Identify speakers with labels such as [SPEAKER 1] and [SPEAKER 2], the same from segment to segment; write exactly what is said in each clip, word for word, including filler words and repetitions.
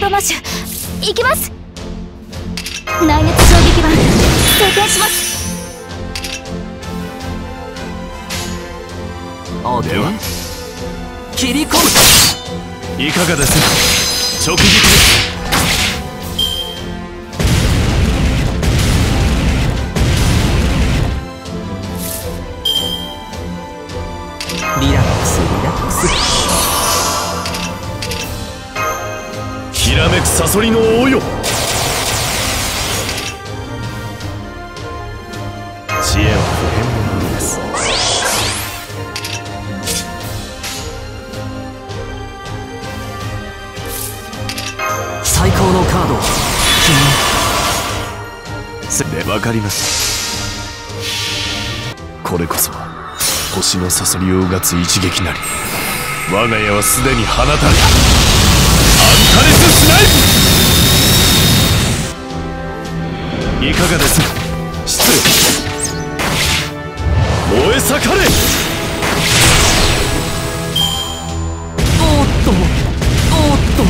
[SPEAKER 1] ドマッシュいきます。内熱衝撃板装填します。
[SPEAKER 2] オーケー。切り込む。
[SPEAKER 3] いかがです直撃です。
[SPEAKER 2] リラックスリラックス。
[SPEAKER 3] ひらめくサソリの王よ。知恵は不変のものです。
[SPEAKER 2] 最高のカードを
[SPEAKER 3] 君で分かりました。これこそは星のサソリをうがつ一撃なり。我が家はすでに放たれたアンタレススナイプ。いかがです失礼。燃え盛れ。
[SPEAKER 2] おーっとおーっと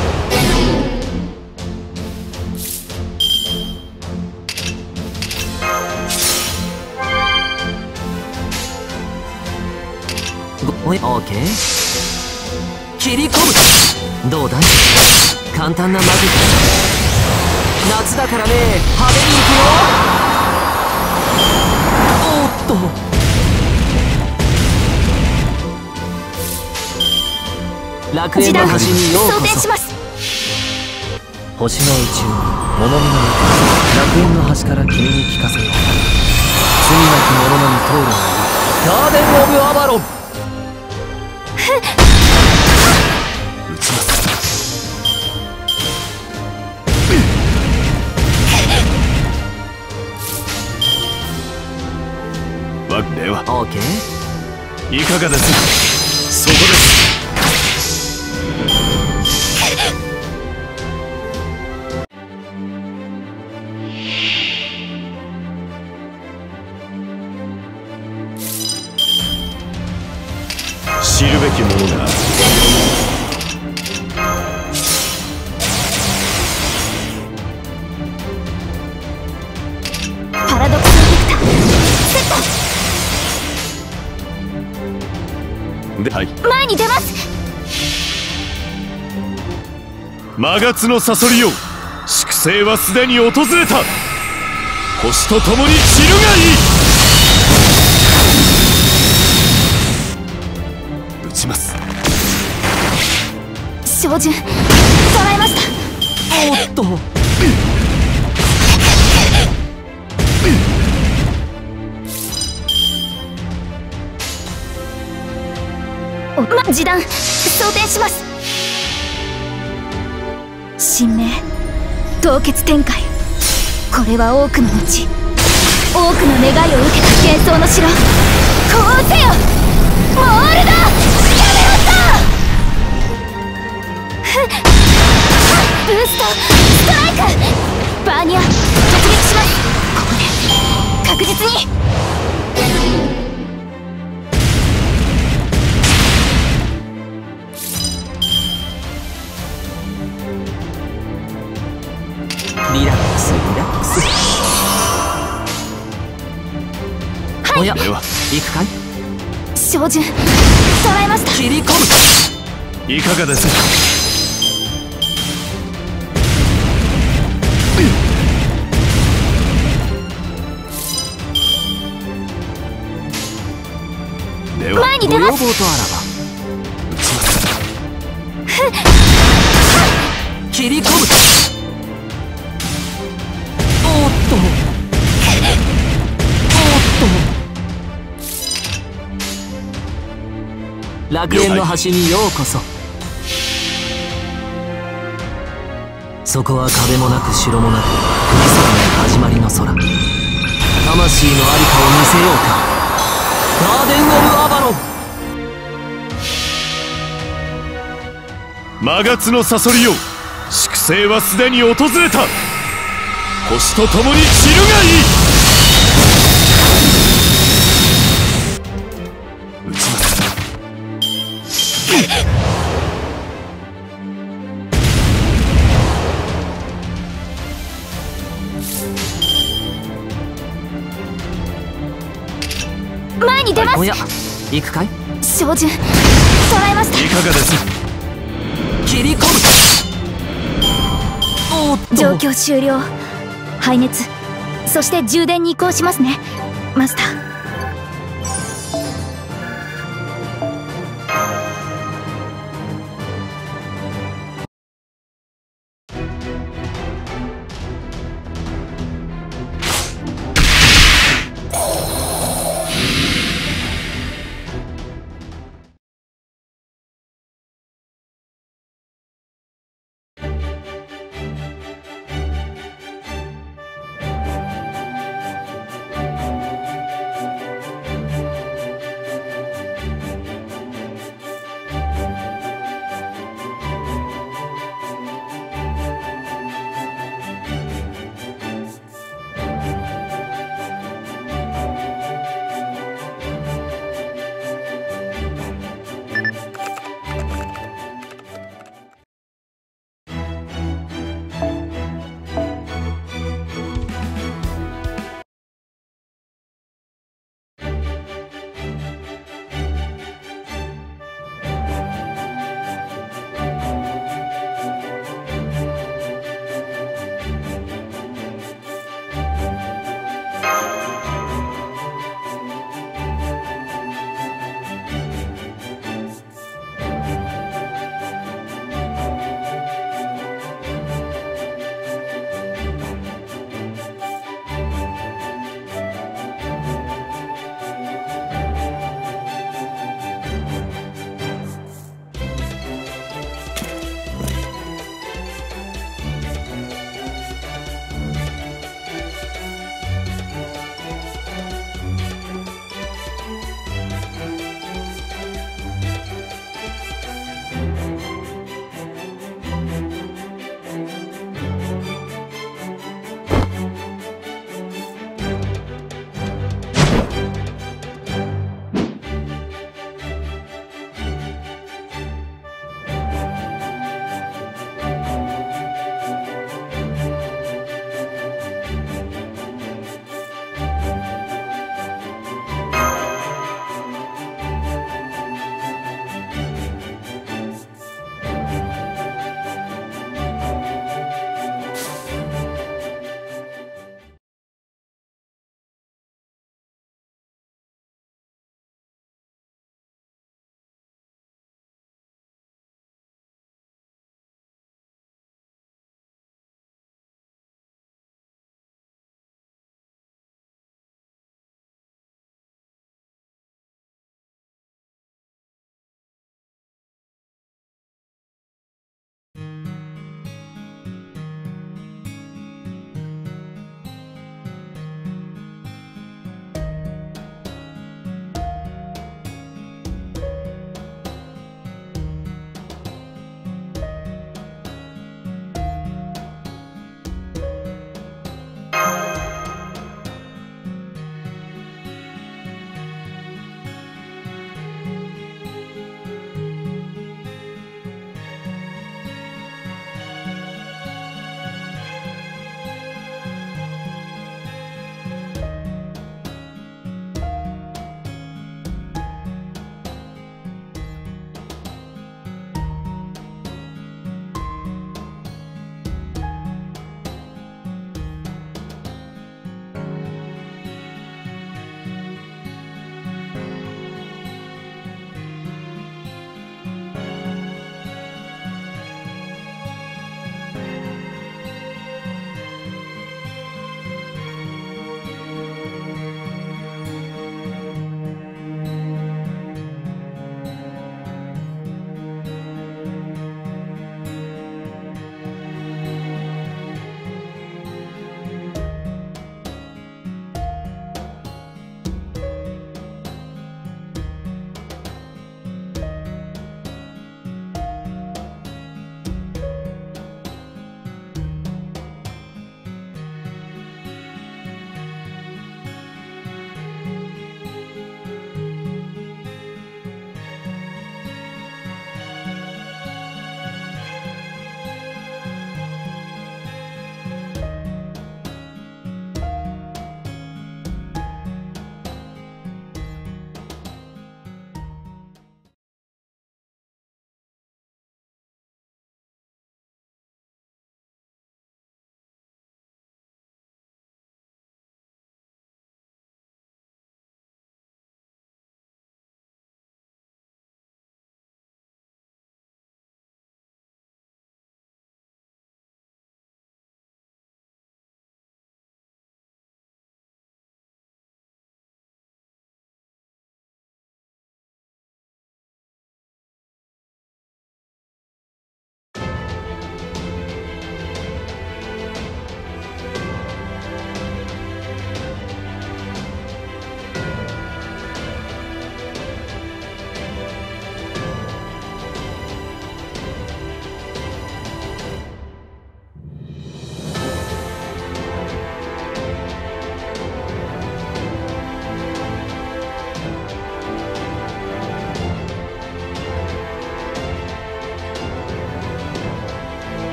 [SPEAKER 2] オーケー。切り込む。どうだい簡単なマジック。夏だからね派手にいくよ。おーっと楽園の端にようこそ。星の宇宙物見の中楽園の端から君に聞かせよう。罪なき者のみ通るがいいガーデン・オブ・アバロン。
[SPEAKER 3] 撃ちます。わでは
[SPEAKER 2] オーケ
[SPEAKER 3] ー。いかがですそこです。知るべきものがある。
[SPEAKER 1] パラドクスエフェクターセット
[SPEAKER 3] で、はい、
[SPEAKER 1] 前に出ます。
[SPEAKER 3] 魔月のサソリよ、粛清はすでに訪れた。星と共に散るがいい。撃ちます。
[SPEAKER 1] 照準捉えました。
[SPEAKER 2] ー。おっと
[SPEAKER 1] おま示弾装填します。神明凍結展開。これは多くの後多くの願いを受けた幻想の城。呼応せよモールドキャメロット。ブーストストライク。バーニア突撃します。ここで確実に。
[SPEAKER 2] リラックスリラックス。おや、行くかい。
[SPEAKER 1] 照準捉えました。
[SPEAKER 2] 切り込
[SPEAKER 3] む。いかがですでは
[SPEAKER 1] 前に出ます。
[SPEAKER 2] ご要望とあらば
[SPEAKER 3] 撃ちます。
[SPEAKER 2] 切り込む。おーっとおーっと楽園の端にようこそ。そこは壁もなく城もなく富士山の始まりの空。魂の在りかを見せようか。ガーデン・オブ・アバロン。
[SPEAKER 3] 魔月のサソリよ、粛清はすでに訪れた。星と共に散るがいい。撃ちます。
[SPEAKER 1] 前に出ます。
[SPEAKER 2] おや、行くかい。
[SPEAKER 1] 照準捉えました。
[SPEAKER 3] いかがです？
[SPEAKER 2] 切り込む。おっと、
[SPEAKER 1] 状況終了。排熱、そして充電に移行しますねマスター。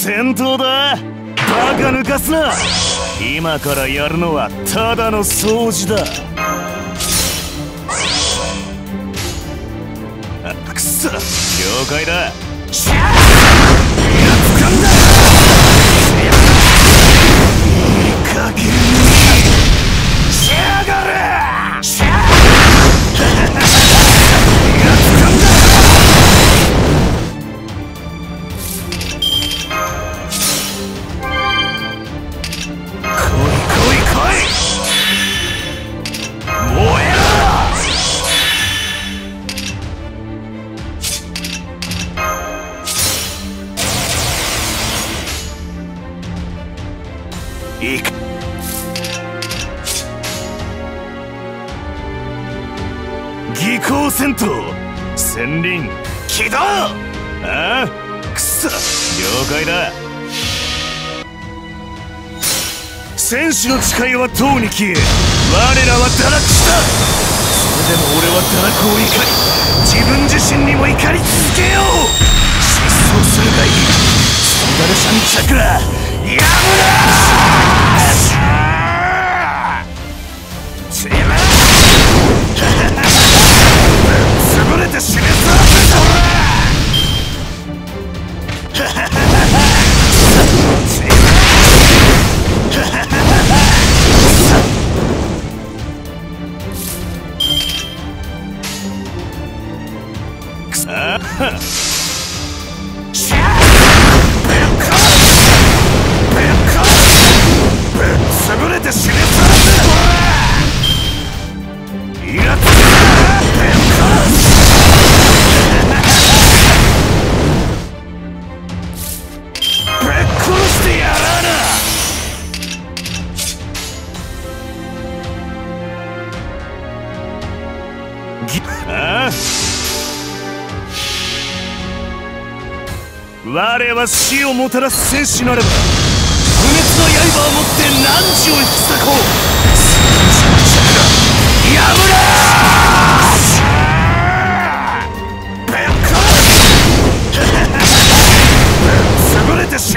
[SPEAKER 3] 戦闘だ。バカ抜かすな。今からやるのはただの掃除だ。あ、くそ、了解だ。シャーやつかんだ。いい加減にしやがれ。シャーやつかんだ。いく技巧戦闘戦輪起動。ああ、くそ、了解だ。戦士の誓いはとうに消え、我らは堕落した。それでも俺は堕落を怒り、自分自身にも怒り続けよう。失踪するがいい。サンダルシャンチャクラやむな。てめえ潰れて死ねそうだくそシャーぶっ壊ぶっ壊ぶっ潰れて死ねそうだ。イラつくな。ぶっ壊す。ぶっ殺してやらな。ぎああ、我は死をもたらす戦士なれば、不滅の刃を持って汝を引き裂こう。やむなー。ぶっ壊す。潰れて死ね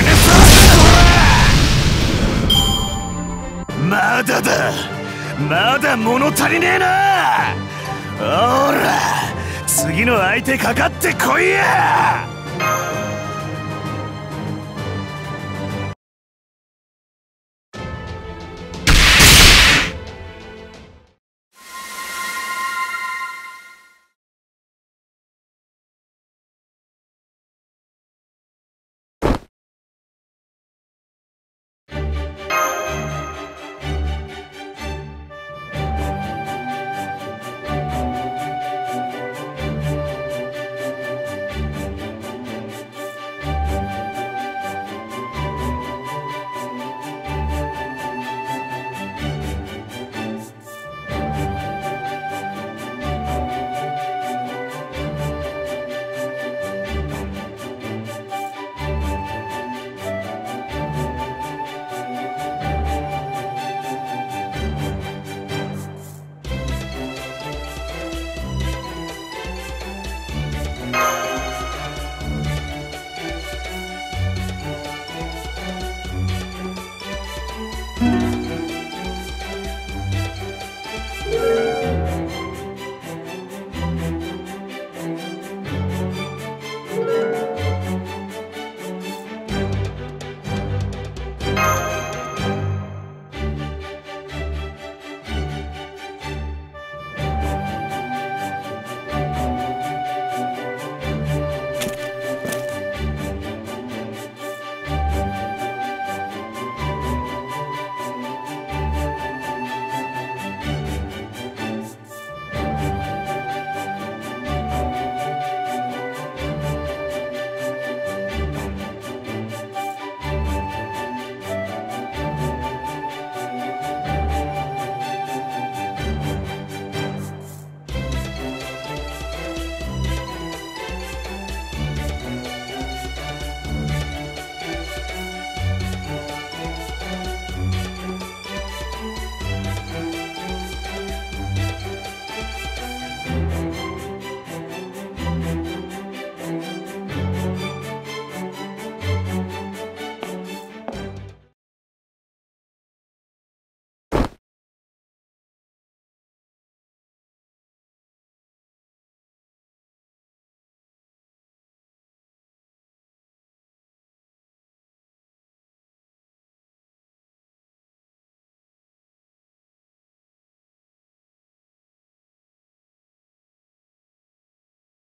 [SPEAKER 3] そうだ。まだだ、まだ物足りねえな。ほら、次の相手かかってこいや。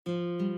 [SPEAKER 1] う